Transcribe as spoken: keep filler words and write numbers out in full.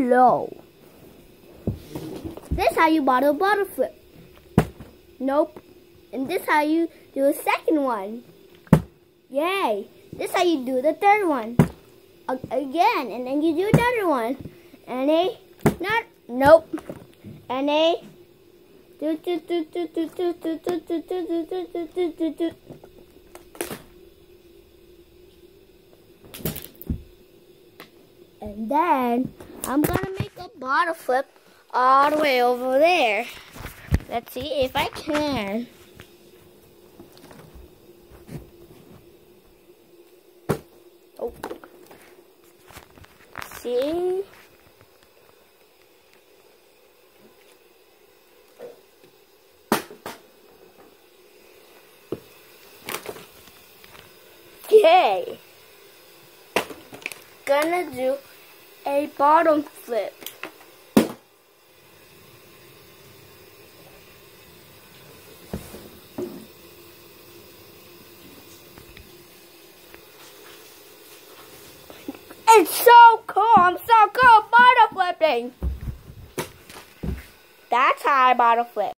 low. This is how you bottle bottle flip. Nope. And this is how you do a second one. Yay. This is how you do the third one. A again. And then you do another one. And a, not, nope. And a, do, do, do, do, do, do, do, do, do, do, do, do, do, do. And then I'm gonna make a bottle flip all the way over there. Let's see if I can. Oh. See? Yay! Gonna do a bottom flip. It's so cool. I'm so cool bottom flipping. That's how I bottom flip.